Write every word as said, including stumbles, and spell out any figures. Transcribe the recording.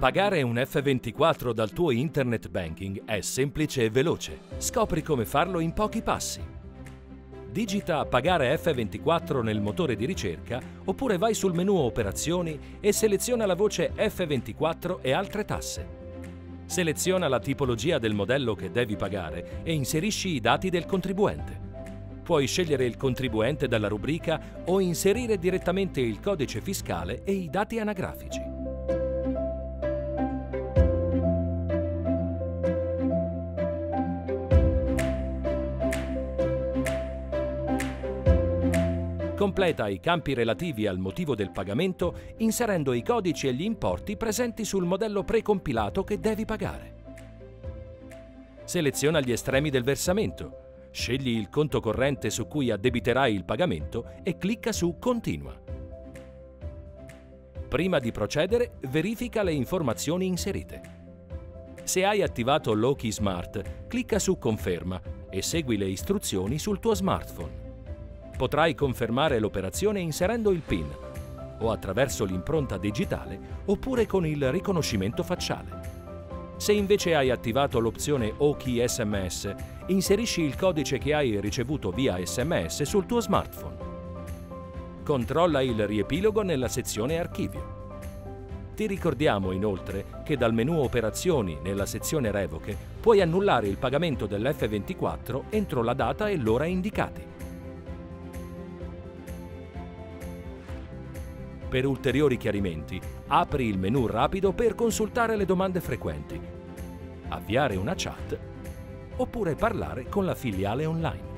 Pagare un F ventiquattro dal tuo internet banking è semplice e veloce. Scopri come farlo in pochi passi. Digita Pagare F ventiquattro nel motore di ricerca oppure vai sul menu Operazioni e seleziona la voce F ventiquattro e altre tasse. Seleziona la tipologia del modello che devi pagare e inserisci i dati del contribuente. Puoi scegliere il contribuente dalla rubrica o inserire direttamente il codice fiscale e i dati anagrafici. Completa i campi relativi al motivo del pagamento inserendo i codici e gli importi presenti sul modello precompilato che devi pagare. Seleziona gli estremi del versamento, scegli il conto corrente su cui addebiterai il pagamento e clicca su Continua. Prima di procedere, verifica le informazioni inserite. Se hai attivato Loki Smart, clicca su Conferma e segui le istruzioni sul tuo smartphone. Potrai confermare l'operazione inserendo il PIN o attraverso l'impronta digitale oppure con il riconoscimento facciale. Se invece hai attivato l'opzione O K I S M S, inserisci il codice che hai ricevuto via S M S sul tuo smartphone. Controlla il riepilogo nella sezione Archivio. Ti ricordiamo inoltre che dal menu Operazioni nella sezione Revoche puoi annullare il pagamento dell'F ventiquattro entro la data e l'ora indicati. Per ulteriori chiarimenti, apri il menu rapido per consultare le domande frequenti, avviare una chat oppure parlare con la filiale online.